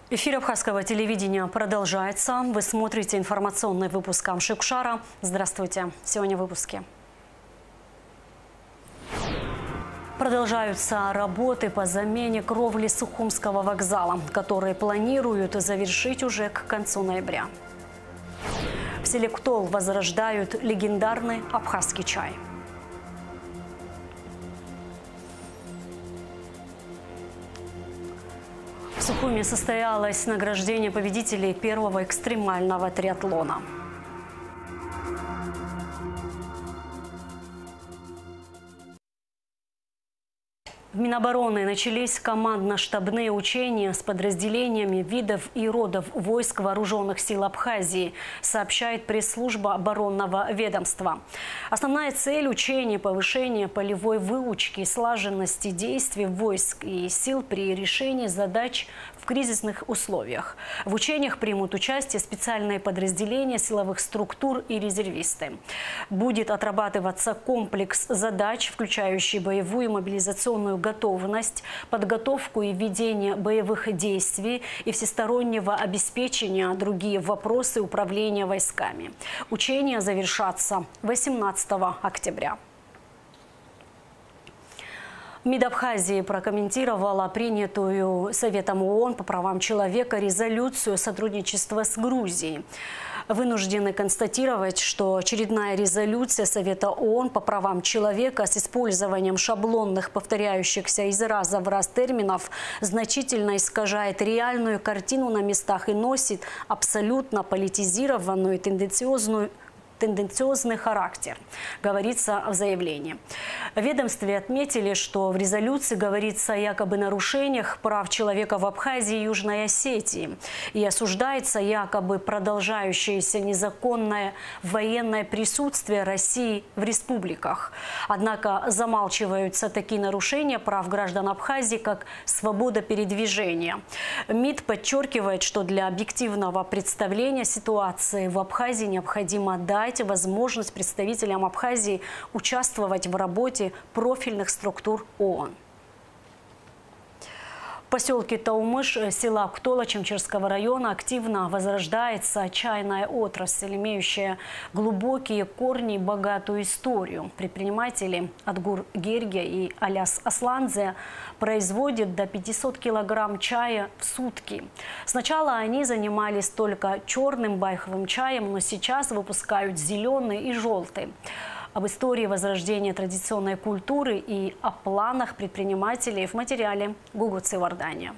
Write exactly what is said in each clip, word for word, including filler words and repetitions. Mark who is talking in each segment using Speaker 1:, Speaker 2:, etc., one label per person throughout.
Speaker 1: Эфир абхазского телевидения продолжается. Вы смотрите информационный выпуск Амшикшара. Здравствуйте. Сегодня в выпуске. Продолжаются работы по замене кровли Сухумского вокзала, которые планируют завершить уже к концу ноября. В селе Ктол возрождают легендарный абхазский чай. В Сухуме состоялось награждение победителей первого экстремального триатлона. В Минобороны начались командно-штабные учения с подразделениями видов и родов войск вооруженных сил Абхазии, сообщает пресс-служба оборонного ведомства. Основная цель учения – повышение полевой выучки и слаженности действий войск и сил при решении задач в кризисных условиях. В учениях примут участие специальные подразделения силовых структур и резервисты. Будет отрабатываться комплекс задач, включающий боевую и мобилизационную готовность, подготовку и ведение боевых действий и всестороннего обеспечения, другие вопросы управления войсками. Учения завершатся восемнадцатого октября. МИД Абхазии прокомментировала принятую Советом ООН по правам человека резолюцию сотрудничества с Грузией. Вынуждены констатировать, что очередная резолюция Совета ООН по правам человека с использованием шаблонных, повторяющихся из раза в раз терминов значительно искажает реальную картину на местах и носит абсолютно политизированную и тенденциозную тенденциозный характер, говорится в заявлении. В ведомстве отметили, что в резолюции говорится о якобы нарушениях прав человека в Абхазии и Южной Осетии и осуждается якобы продолжающееся незаконное военное присутствие России в республиках. Однако замалчиваются такие нарушения прав граждан Абхазии, как свобода передвижения. МИД подчеркивает, что для объективного представления ситуации в Абхазии необходимо дать возможность представителям Абхазии участвовать в работе профильных структур ООН. В поселке Таумыш села Ктола Чемчирского района активно возрождается чайная отрасль, имеющая глубокие корни и богатую историю. Предприниматели Адгур Гергия и Аляс Асландзе производят до пятисот килограмм чая в сутки. Сначала они занимались только черным байховым чаем, но сейчас выпускают зеленый и желтый. Об истории возрождения традиционной культуры и о планах предпринимателей в материале Гугуцы Вардания.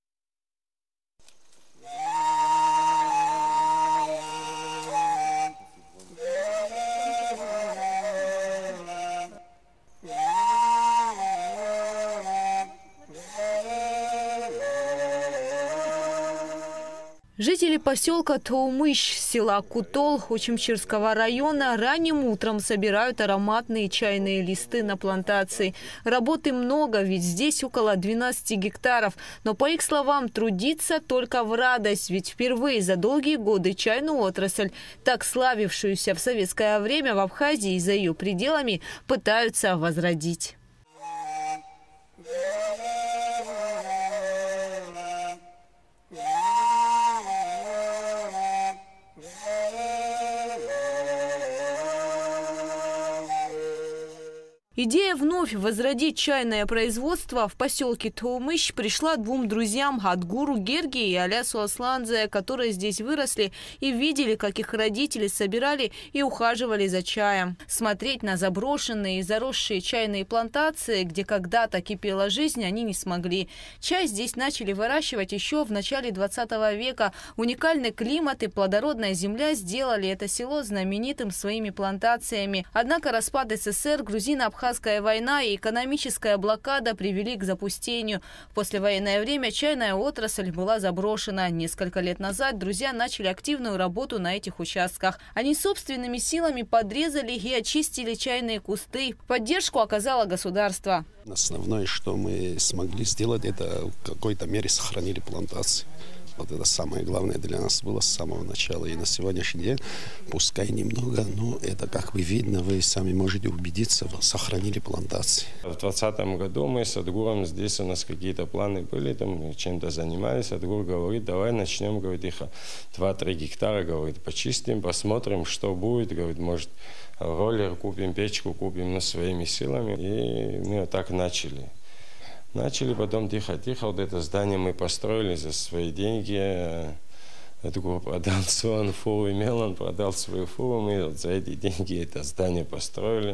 Speaker 2: Жители поселка Таумыш, села Кутол Очимчирского района ранним утром собирают ароматные чайные листы на плантации. Работы много, ведь здесь около двенадцати гектаров. Но, по их словам, трудиться только в радость, ведь впервые за долгие годы чайную отрасль, так славившуюся в советское время в Абхазии и за ее пределами, пытаются возродить. Идея вновь возродить чайное производство в поселке Таумыш пришла двум друзьям Адгуру Герги и Алясу Асландзе, которые здесь выросли и видели, как их родители собирали и ухаживали за чаем. Смотреть на заброшенные и заросшие чайные плантации, где когда-то кипела жизнь, они не смогли. Чай здесь начали выращивать еще в начале двадцатого века. Уникальный климат и плодородная земля сделали это село знаменитым своими плантациями. Однако распад СССР, грузино-абхазская война и экономическая блокада привели к запустению. В послевоенное время чайная отрасль была заброшена. Несколько лет назад друзья начали активную работу на этих участках. Они собственными силами подрезали и очистили чайные кусты. Поддержку оказало государство.
Speaker 3: Основное, что мы смогли сделать, это в какой-то мере сохранили плантации. Вот это самое главное для нас было с самого начала. И на сегодняшний день, пускай немного, но это, как вы видно, вы сами можете убедиться, сохранили плантации.
Speaker 4: В двадцатом году мы с Адгуром, здесь у нас какие-то планы были, там чем-то занимались. Адгур говорит, давай начнем, говорит, их два-три гектара, говорит, почистим, посмотрим, что будет, говорит, может, роллер купим, печку купим, но своими силами. И мы вот так начали. Начали потом тихо-тихо, вот это здание мы построили за свои деньги. Адгур продал свою фуру, имел, он продал свою фуру, мы вот за эти деньги это здание построили.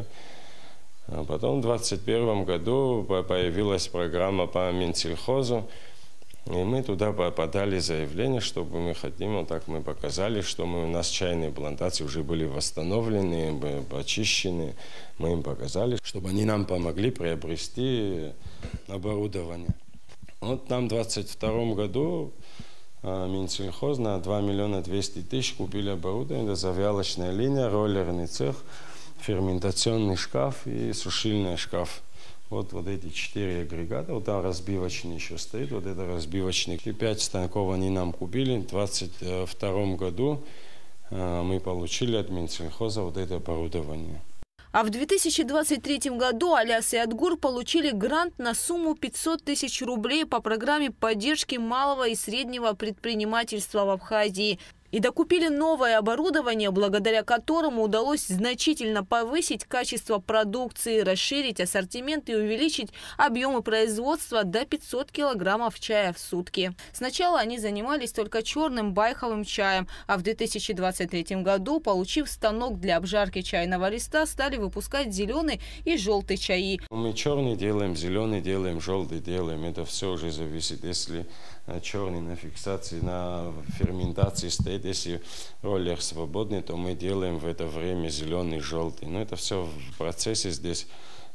Speaker 4: А потом в двадцать первом году появилась программа по Минсельхозу, и мы туда подали заявление, чтобы мы хотим, вот так мы показали, что мы, у нас чайные плантации уже были восстановлены, очищены. Мы им показали, чтобы они нам помогли приобрести оборудование. Вот там в двадцать втором году Минсельхоз на два миллиона двести тысяч купили оборудование, это завялочная линия, роллерный цех, ферментационный шкаф и сушильный шкаф. Вот, вот эти четыре агрегата, вот там разбивочный еще стоит, вот это разбивочный. И пять станков они нам купили. В двадцать втором году э, мы получили от Минсельхоза вот это оборудование.
Speaker 2: А в две тысячи двадцать третьем году Аляс и Адгур получили грант на сумму пятьсот тысяч рублей по программе поддержки малого и среднего предпринимательства в Абхазии. И докупили новое оборудование, благодаря которому удалось значительно повысить качество продукции, расширить ассортимент и увеличить объемы производства до пятисот килограммов чая в сутки. Сначала они занимались только черным байховым чаем, а в две тысячи двадцать третьем году, получив станок для обжарки чайного листа, стали выпускать зеленый и желтый чаи.
Speaker 4: Мы черный делаем, зеленый делаем, желтый делаем. Это все уже зависит, если черный на фиксации, на ферментации стоит. Если роллер свободный, то мы делаем в это время зеленый, желтый. Но это все в процессе здесь,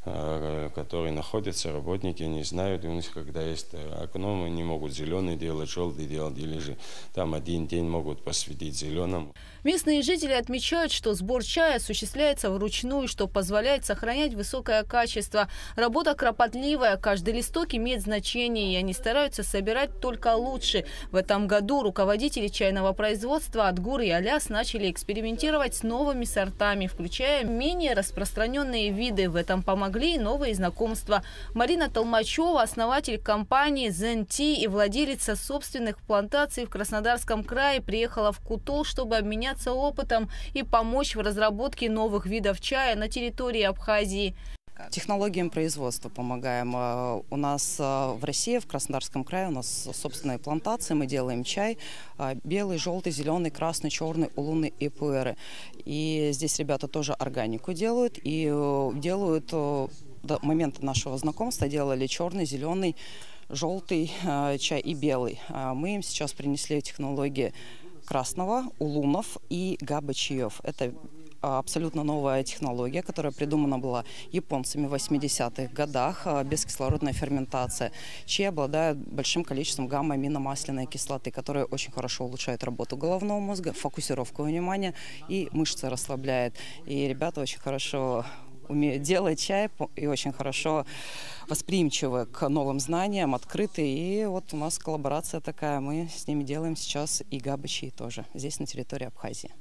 Speaker 4: который находится, работники не знают. У них, когда есть окно, они могут зеленый делать, желтый делать, или же там один день могут посвятить зеленому.
Speaker 2: Местные жители отмечают, что сбор чая осуществляется вручную, что позволяет сохранять высокое качество. Работа кропотливая, каждый листок имеет значение, и они стараются собирать только лучше. В этом году руководители чайного производства Адгур и Аляс начали экспериментировать с новыми сортами, включая менее распространенные виды. В этом помогли и новые знакомства. Марина Толмачева, основатель компании Zen Tea и владелица собственных плантаций в Краснодарском крае, приехала в Кутол, чтобы обменяться опытом и помочь в разработке новых видов чая на территории Абхазии.
Speaker 5: Технологиям производства помогаем. У нас в России, в Краснодарском крае, у нас собственные плантации. Мы делаем чай белый, желтый, зеленый, красный, черный, улунный и пуэры. И здесь ребята тоже органику делают. И делают до момента нашего знакомства делали черный, зеленый, желтый чай и белый. Мы им сейчас принесли технологии красного, улунов и габа-чаев. Это абсолютно новая технология, которая придумана была японцами в восьмидесятых годах, бескислородная ферментация. Чаи обладают большим количеством гамма-аминомасляной кислоты, которая очень хорошо улучшает работу головного мозга, фокусировку внимания и мышцы расслабляет. И ребята очень хорошо умеют делать чай и очень хорошо восприимчивы к новым знаниям, открыты. И вот у нас коллаборация такая. Мы с ними делаем сейчас и габа-чаи тоже, здесь на территории Абхазии.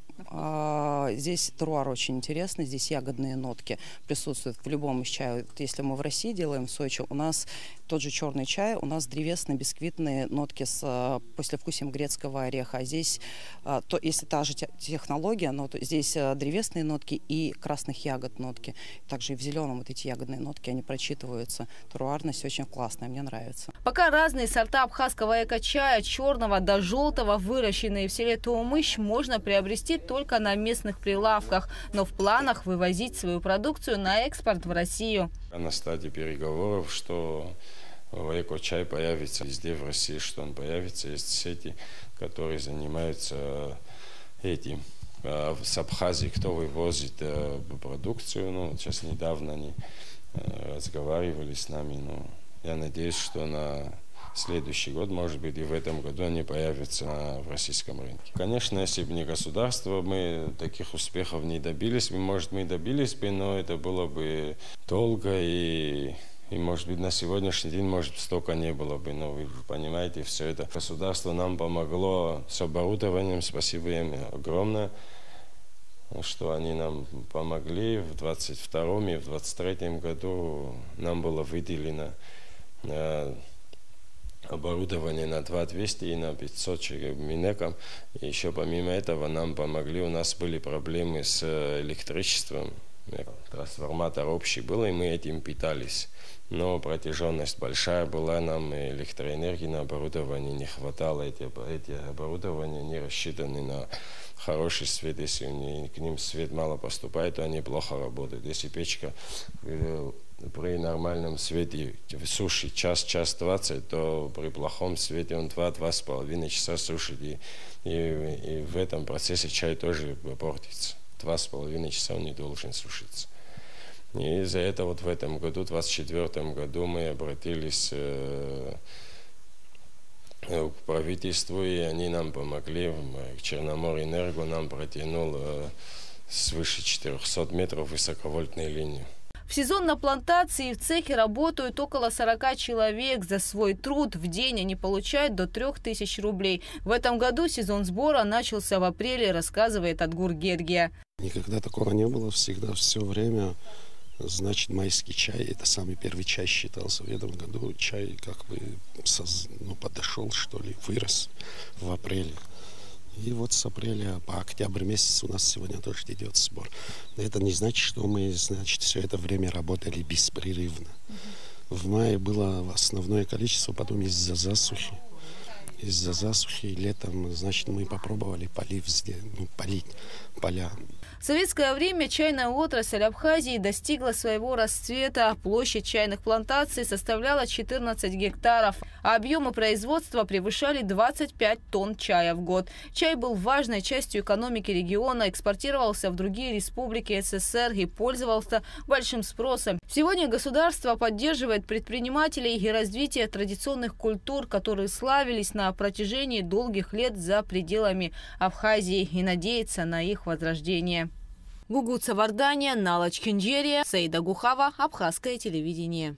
Speaker 5: Здесь теруар очень интересный, здесь ягодные нотки присутствуют в любом из чая. Если мы в России делаем в Сочи, у нас тот же черный чай, у нас древесные бисквитные нотки с послевкусием грецкого ореха. А здесь, то, если та же технология, но здесь древесные нотки и красных ягод нотки. Также и в зеленом вот эти ягодные нотки, они прочитываются. Теруарность очень классная, мне нравится.
Speaker 2: Пока разные сорта абхазского эко-чая, черного до желтого, выращенные в селе Туумыш, можно приобрести только на местных прилавках, но в планах вывозить свою продукцию на экспорт в Россию.
Speaker 4: На стадии переговоров, что эко-чай появится везде в России, что он появится. Есть сети, которые занимаются этим. С Абхазии, кто вывозит продукцию. Ну, сейчас недавно они разговаривали с нами. Ну, я надеюсь, что на следующий год, может быть, и в этом году они появятся в российском рынке. Конечно, если бы не государство, мы таких успехов не добились бы. Может, мы добились бы, но это было бы долго и И, может быть, на сегодняшний день, может, столько не было бы. Но вы понимаете, все это государство нам помогло с оборудованием. Спасибо им огромное, что они нам помогли. В двадцать втором и в двадцать третьем году нам было выделено э, оборудование на два тысячи двести и на пятьсот минеком. И еще помимо этого нам помогли. У нас были проблемы с электричеством. Трансформатор общий был, и мы этим питались. Но протяженность большая была, нам электроэнергии на оборудование не хватало. Эти, эти оборудования не рассчитаны на хороший свет. Если к ним свет мало поступает, то они плохо работают. Если печка при нормальном свете сушит час, час двадцать, то при плохом свете он два-два с половиной часа сушит. И, и, и в этом процессе чай тоже портится. Два с половиной часа он не должен сушиться. И из-за этого вот в этом году, в двадцать четвёртом году, мы обратились э, к правительству, и они нам помогли. Черноморэнерго нам протянул э, свыше четырехсот метров высоковольтной линии.
Speaker 2: В сезон на плантации и в цехе работают около сорока человек. За свой труд в день они получают до трёх тысяч рублей. В этом году сезон сбора начался в апреле, рассказывает Адгур Гергия.
Speaker 3: Никогда такого не было. Всегда все время, значит, майский чай. Это самый первый чай считался. В этом году чай как бы соз... ну, подошел, что ли, вырос в апреле. И вот с апреля по октябрь месяц у нас сегодня тоже идет сбор. Но это не значит, что мы, значит, все это время работали беспрерывно. В мае было основное количество, потом из-за засухи. Из-за засухи летом, значит, мы попробовали полив, ну, полить поля.
Speaker 2: В советское время чайная отрасль Абхазии достигла своего расцвета. Площадь чайных плантаций составляла четырнадцать гектаров, а объемы производства превышали двадцать пять тонн чая в год. Чай был важной частью экономики региона, экспортировался в другие республики СССР и пользовался большим спросом. Сегодня государство поддерживает предпринимателей и развитие традиционных культур, которые славились на протяжении долгих лет за пределами Абхазии, и надеется на их возрождение. Гугут Савардания, Налач Кенджерия, Саида Гухава, Абхазское телевидение.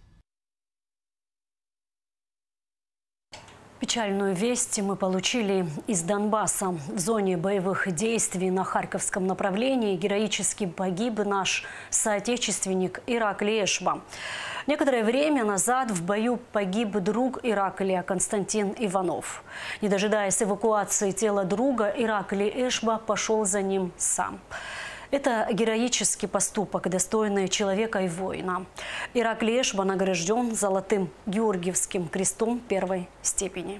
Speaker 1: Печальную весть мы получили из Донбасса. В зоне боевых действий на Харьковском направлении героически погиб наш соотечественник Иракли Эшба. Некоторое время назад в бою погиб друг Ираклия Константин Иванов. Не дожидаясь эвакуации тела друга, Иракли Эшба пошел за ним сам. Это героический поступок, достойный человека и воина. Иракли Эшба награжден золотым Георгиевским крестом первой степени.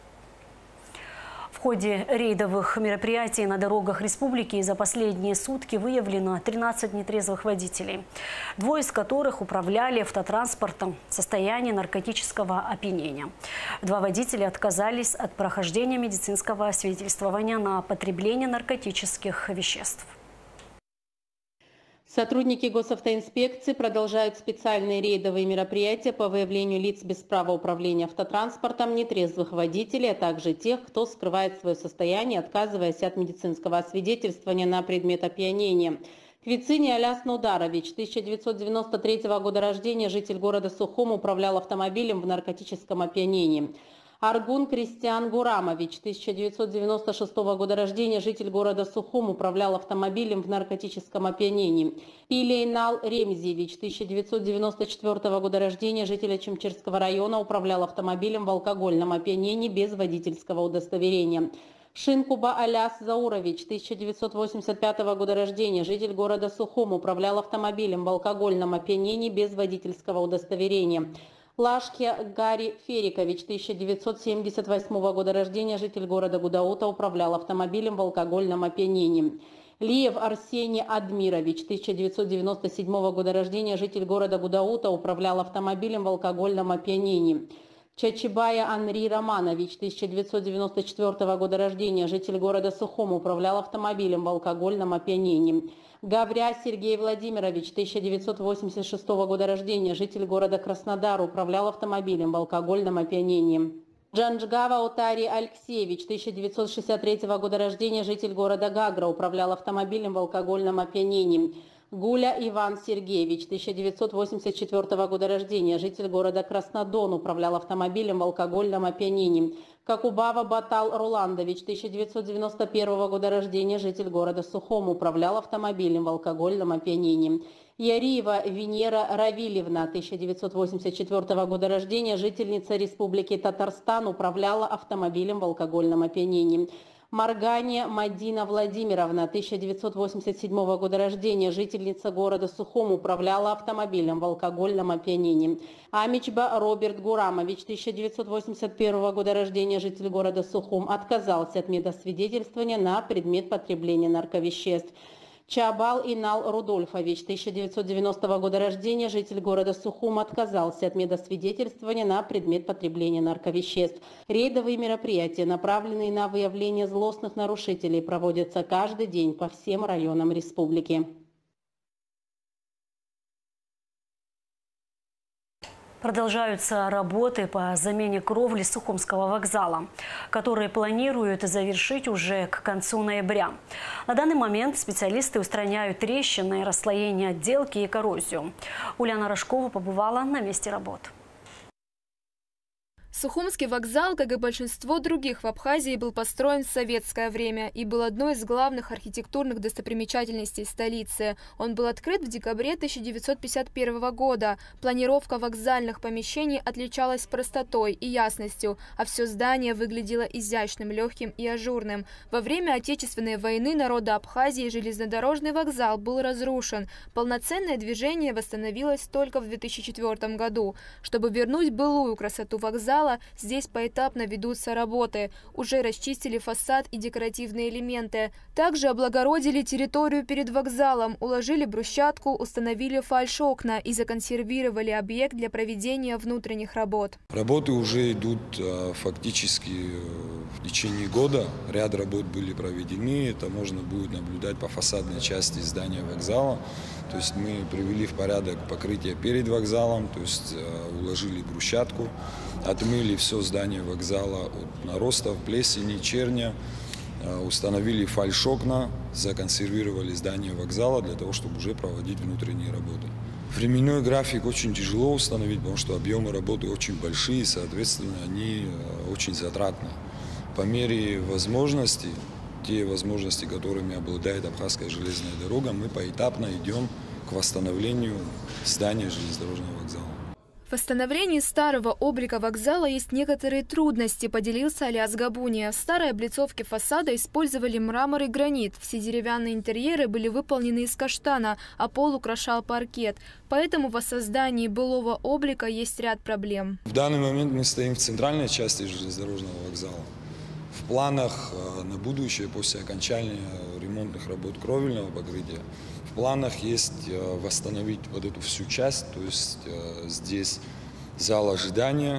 Speaker 1: В ходе рейдовых мероприятий на дорогах республики за последние сутки выявлено тринадцать нетрезвых водителей, двое из которых управляли автотранспортом в состоянии наркотического опьянения. Два водителя отказались от прохождения медицинского освидетельствования на потребление наркотических веществ.
Speaker 6: Сотрудники госавтоинспекции продолжают специальные рейдовые мероприятия по выявлению лиц без права управления автотранспортом, нетрезвых водителей, а также тех, кто скрывает свое состояние, отказываясь от медицинского освидетельствования на предмет опьянения. Квицини Аляс Нударович, тысяча девятьсот девяносто третьего года рождения, житель города Сухум, управлял автомобилем в наркотическом опьянении. Аргун Кристиан Гурамович, тысяча девятьсот девяносто шестого года рождения, житель города Сухум, управлял автомобилем в наркотическом опьянении. Пилейнал Ремзевич, тысяча девятьсот девяносто четвёртого года рождения, житель Ачимчирского района, управлял автомобилем в алкогольном опьянении без водительского удостоверения. Шинкуба Аляс Заурович, тысяча девятьсот восемьдесят пятого года рождения, житель города Сухум, управлял автомобилем в алкогольном опьянении без водительского удостоверения. Лашки Гарри Ферикович, тысяча девятьсот семьдесят восьмого года рождения, житель города Гудаута, управлял автомобилем в алкогольном опьянении. Лиев Арсений Адмирович, тысяча девятьсот девяносто седьмого года рождения, житель города Гудаута, управлял автомобилем в алкогольном опьянении. Чачибая Анри Романович, тысяча девятьсот девяносто четвёртого года рождения, житель города Сухум, управлял автомобилем в алкогольном опьянении. Гавря Сергей Владимирович, тысяча девятьсот восемьдесят шестого года рождения, житель города Краснодар, управлял автомобилем в алкогольном опьянении. Джанджгава Утари Алексеевич, тысяча девятьсот шестьдесят третьего года рождения, житель города Гагра, управлял автомобилем в алкогольном опьянении. Гуля Иван Сергеевич, тысяча девятьсот восемьдесят четвёртого года рождения, житель города Краснодон, управлял автомобилем в алкогольном опьянении. Какубава Батал Руландович, тысяча девятьсот девяносто первого года рождения, житель города Сухом, управлял автомобилем в алкогольном опьянении. Яриева Венера Равильевна, тысяча девятьсот восемьдесят четвёртого года рождения, жительница Республики Татарстан, управляла автомобилем в алкогольном опьянении. Маргане Мадина Владимировна, тысяча девятьсот восемьдесят седьмого года рождения, жительница города Сухом, управляла автомобилем в алкогольном опьянении. Амичба Роберт Гурамович, тысяча девятьсот восемьдесят первого года рождения, житель города Сухом, отказался от медосвидетельствования на предмет потребления нарковеществ. Чабал Инал Рудольфович, тысяча девятьсот девяностого года рождения, житель города Сухум, отказался от медосвидетельствования на предмет потребления нарковеществ. Рейдовые мероприятия, направленные на выявление злостных нарушителей, проводятся каждый день по всем районам республики.
Speaker 1: Продолжаются работы по замене кровли Сухумского вокзала, которые планируют завершить уже к концу ноября. На данный момент специалисты устраняют трещины, расслоение отделки и коррозию. Ульяна Рожкова побывала на месте работ.
Speaker 7: Сухумский вокзал, как и большинство других в Абхазии, был построен в советское время и был одной из главных архитектурных достопримечательностей столицы. Он был открыт в декабре тысяча девятьсот пятьдесят первого года. Планировка вокзальных помещений отличалась простотой и ясностью, а все здание выглядело изящным, легким и ажурным. Во время Отечественной войны народа Абхазии железнодорожный вокзал был разрушен. Полноценное движение восстановилось только в две тысячи четвёртом году. Чтобы вернуть былую красоту вокзала, здесь поэтапно ведутся работы. Уже расчистили фасад и декоративные элементы. Также облагородили территорию перед вокзалом, уложили брусчатку, установили фальш-окна и законсервировали объект для проведения внутренних работ.
Speaker 8: Работы уже идут фактически в течение года. Ряд работ были проведены. Это можно будет наблюдать по фасадной части здания вокзала. То есть мы привели в порядок покрытие перед вокзалом, то есть уложили брусчатку, отмыли все здание вокзала от наростов, плесени, черня, установили фальш-окна, законсервировали здание вокзала для того, чтобы уже проводить внутренние работы. Временной график очень тяжело установить, потому что объемы работы очень большие, соответственно, они очень затратны. По мере возможностей, те возможности, которыми обладает Абхазская железная дорога, мы поэтапно идем к восстановлению здания железнодорожного вокзала.
Speaker 7: В восстановлении старого облика вокзала есть некоторые трудности, поделился Алиас Габуния. В старой облицовке фасада использовали мрамор и гранит. Все деревянные интерьеры были выполнены из каштана, а пол украшал паркет. Поэтому в воссоздании былого облика есть ряд проблем.
Speaker 8: В данный момент мы стоим в центральной части железнодорожного вокзала. В планах на будущее, после окончания ремонтных работ кровельного покрытия, в планах есть восстановить вот эту всю часть, то есть здесь зал ожидания,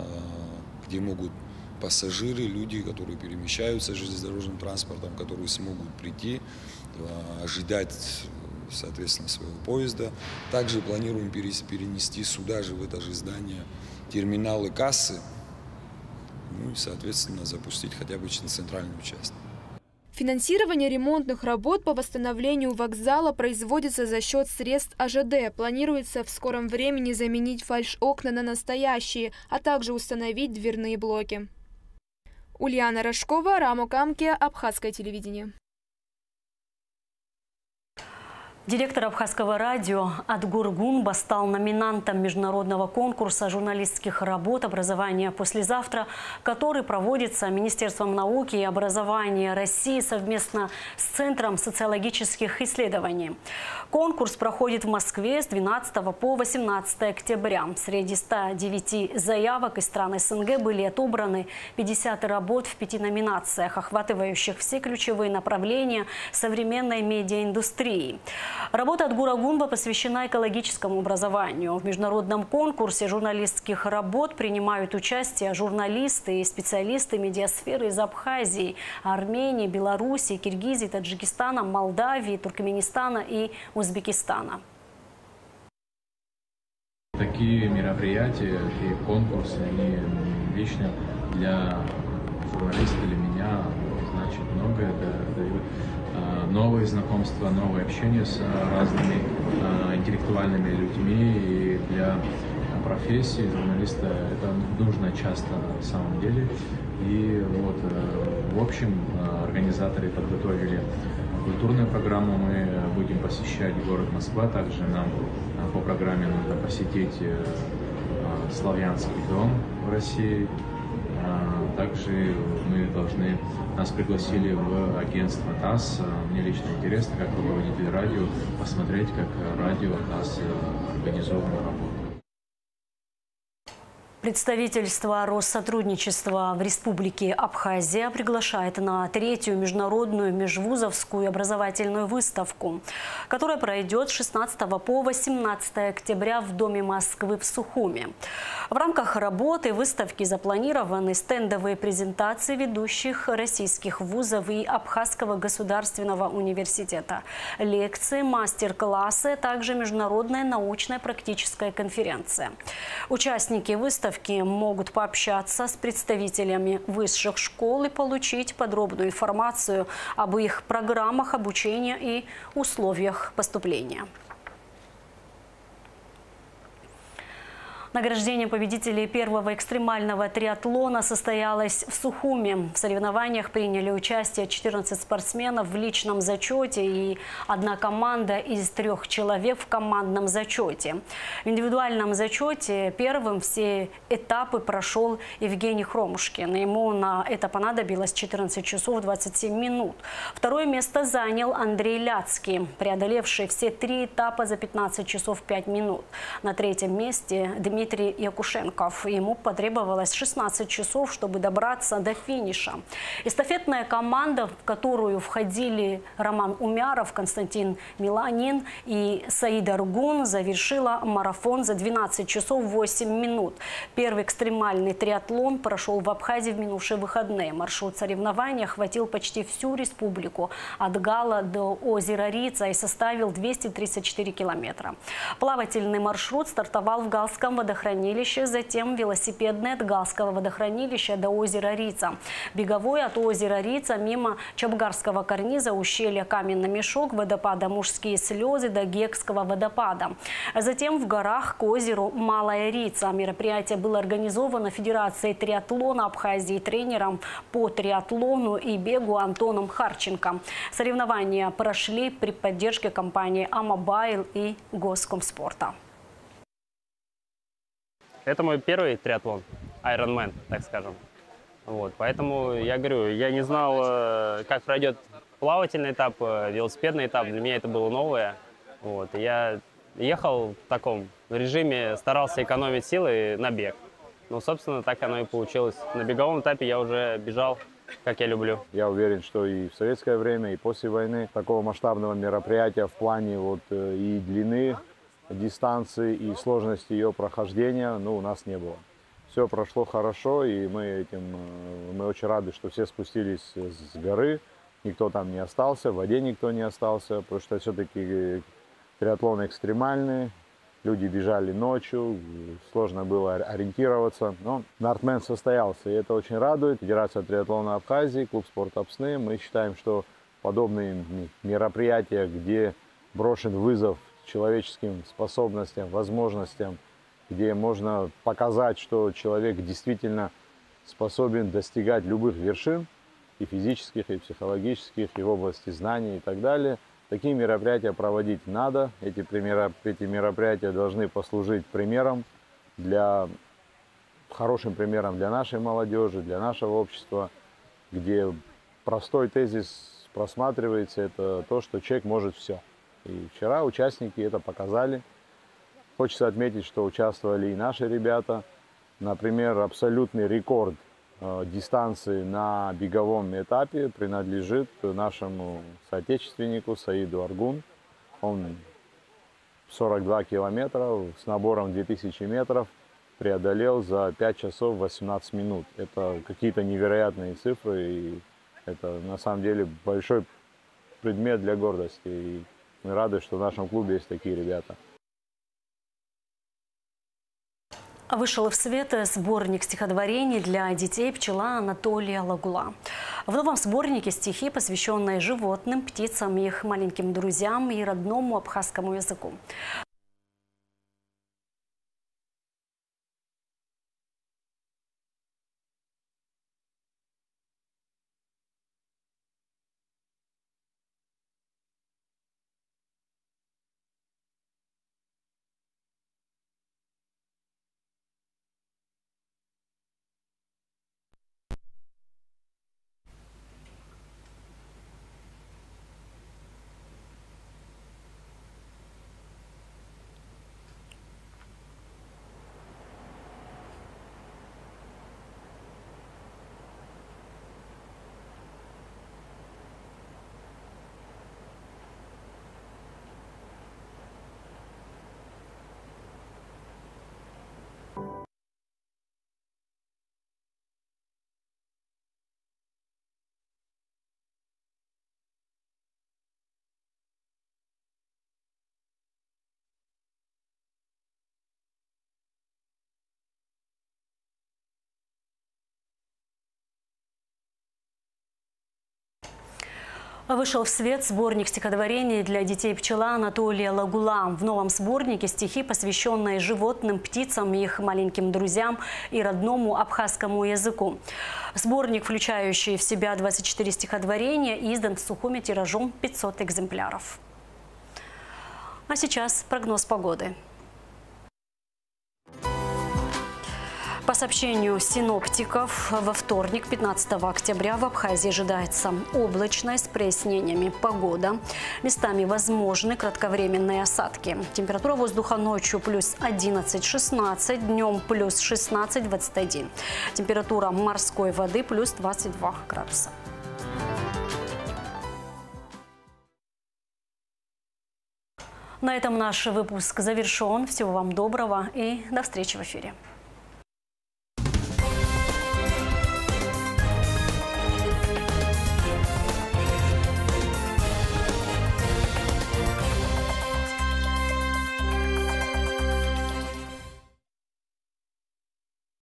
Speaker 8: где могут пассажиры, люди, которые перемещаются железнодорожным транспортом, которые смогут прийти, ожидать, соответственно, своего поезда. Также планируем перенести сюда же, в это же здание, терминалы кассы, ну и, соответственно, запустить хотя бы центральную часть.
Speaker 7: Финансирование ремонтных работ по восстановлению вокзала производится за счет средств А Ж Д. Планируется в скором времени заменить фальш-окна на настоящие, а также установить дверные блоки. Ульяна Рожкова, Рамо Камке, Абхазское телевидение.
Speaker 1: Директор Абхазского радио Адгур Гунба стал номинантом международного конкурса журналистских работ «Образование послезавтра», который проводится Министерством науки и образования России совместно с Центром социологических исследований. Конкурс проходит в Москве с двенадцатого по восемнадцатое октября. Среди ста девяти заявок из стран С Н Г были отобраны пятьдесят работ в пяти номинациях, охватывающих все ключевые направления современной медиаиндустрии. Работа Адгура Гунба посвящена экологическому образованию. В международном конкурсе журналистских работ принимают участие журналисты и специалисты медиасферы из Абхазии, Армении, Белоруссии, Киргизии, Таджикистана, Молдавии, Туркменистана и Узбекистана.
Speaker 9: Такие мероприятия, такие конкурсы, они лично для журналиста, для меня значит многое, это дает новые знакомства, новое общение с разными интеллектуальными людьми. И для профессии журналиста это нужно часто на самом деле. И вот, в общем, организаторы подготовили культурную программу. Мы будем посещать город Москва. Также нам по программе нужно посетить Славянский дом в России. Также мы должны, нас пригласили в агентство ТАСС. Мне лично интересно, как руководитель радио, посмотреть, как радио ТАСС организовано работает.
Speaker 1: Представительство Россотрудничества в Республике Абхазия приглашает на третью международную межвузовскую образовательную выставку, которая пройдет с шестнадцатого по восемнадцатое октября в Доме Москвы в Сухуми. В рамках работы выставки запланированы стендовые презентации ведущих российских вузов и Абхазского государственного университета, лекции, мастер-классы, а также международная научная практическая конференция. Участники выставки могут пообщаться с представителями высших школ и получить подробную информацию об их программах обучения и условиях поступления. Награждение победителей первого экстремального триатлона состоялось в Сухуми. В соревнованиях приняли участие четырнадцать спортсменов в личном зачете и одна команда из трех человек в командном зачете. В индивидуальном зачете первым все этапы прошел Евгений Хромушкин. Ему на это понадобилось четырнадцать часов двадцать семь минут. Второе место занял Андрей Ляцкий, преодолевший все три этапа за пятнадцать часов пять минут. На третьем месте Дмитрий Дмитрий Якушенков. Ему потребовалось шестнадцать часов, чтобы добраться до финиша. Эстафетная команда, в которую входили Роман Умяров, Константин Миланин и Саид Аргун, завершила марафон за двенадцать часов восемь минут. Первый экстремальный триатлон прошел в Абхазии в минувшие выходные. Маршрут соревнования охватил почти всю республику от Гала до озера Рица и составил двести тридцать четыре километра. Плавательный маршрут стартовал в Галском водохранилище, затем велосипедный от Галского водохранилища до озера Рица. Беговой от озера Рица мимо Чабгарского карниза, ущелья Каменный мешок, водопада Мужские слезы до Гекского водопада. Затем в горах к озеру Малая Рица. Мероприятие было организовано Федерацией триатлона Абхазии, тренером по триатлону и бегу Антоном Харченко. Соревнования прошли при поддержке компании «Амобайл» и Госкомспорта.
Speaker 10: Это мой первый триатлон, Ironman, так скажем. Вот, поэтому я говорю, я не знал, как пройдет плавательный этап, велосипедный этап. Для меня это было новое. Вот, я ехал в таком режиме, старался экономить силы на бег. Ну, собственно, так оно и получилось. На беговом этапе я уже бежал, как я люблю.
Speaker 11: Я уверен, что и в советское время, и после войны такого масштабного мероприятия в плане вот и длины дистанции и сложности ее прохождения, ну, у нас не было. Все прошло хорошо, и мы этим, мы очень рады, что все спустились с горы, никто там не остался, в воде никто не остался, потому что все-таки триатлон экстремальный, люди бежали ночью, сложно было ориентироваться, но Нартмен состоялся, и это очень радует. Федерация триатлона Абхазии, клуб спорта Апсны, мы считаем, что подобные мероприятия, где брошен вызов человеческим способностям, возможностям, где можно показать, что человек действительно способен достигать любых вершин, и физических, и психологических, и в области знаний и так далее. Такие мероприятия проводить надо. Эти, эти мероприятия должны послужить примером для, хорошим примером для нашей молодежи, для нашего общества, где простой тезис просматривается, это то, что человек может все. И вчера участники это показали. Хочется отметить, что участвовали и наши ребята. Например, абсолютный рекорд э, дистанции на беговом этапе принадлежит нашему соотечественнику Саиду Аргун. Он сорок два километра с набором две тысячи метров преодолел за пять часов восемнадцать минут. Это какие-то невероятные цифры, и это на самом деле большой предмет для гордости. И мы рады, что в нашем клубе есть такие ребята.
Speaker 1: Вышел в свет сборник стихотворений для детей «Пчела» Анатолия Лагула. В новом сборнике стихи, посвященные животным, птицам, их маленьким друзьям и родному абхазскому языку. Вышел в свет сборник стихотворений для детей «Пчела» Анатолия Лагула. В новом сборнике стихи, посвященные животным, птицам, их маленьким друзьям и родному абхазскому языку. Сборник, включающий в себя двадцать четыре стихотворения, издан в Сухуме тиражом пятьсот экземпляров. А сейчас прогноз погоды. По сообщению синоптиков, во вторник, пятнадцатого октября, в Абхазии ожидается облачная с прояснениями погода. Местами возможны кратковременные осадки. Температура воздуха ночью плюс одиннадцать-шестнадцать, днем плюс шестнадцать-двадцать один. Температура морской воды плюс двадцать два градуса. На этом наш выпуск завершен. Всего вам доброго и до встречи в эфире.